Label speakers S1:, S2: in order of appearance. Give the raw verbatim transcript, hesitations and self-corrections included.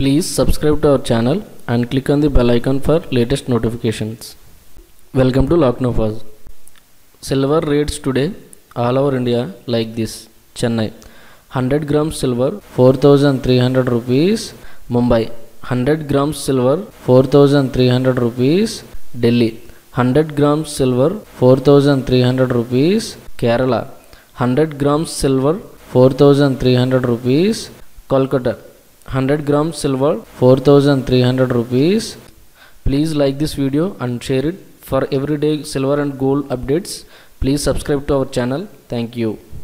S1: Please subscribe to our channel and click on the bell icon for latest notifications. Welcome to Lucknow Fuzz. Silver rates today all over India like this. Chennai one hundred grams silver four thousand three hundred rupees. Mumbai one hundred grams silver four thousand three hundred rupees. Delhi one hundred grams silver four thousand three hundred rupees. Kerala one hundred grams silver four thousand three hundred rupees. Kolkata one hundred grams silver four thousand three hundred rupees. Please like this video and share it. For everyday silver and gold updates, please subscribe to our channel. Thank you.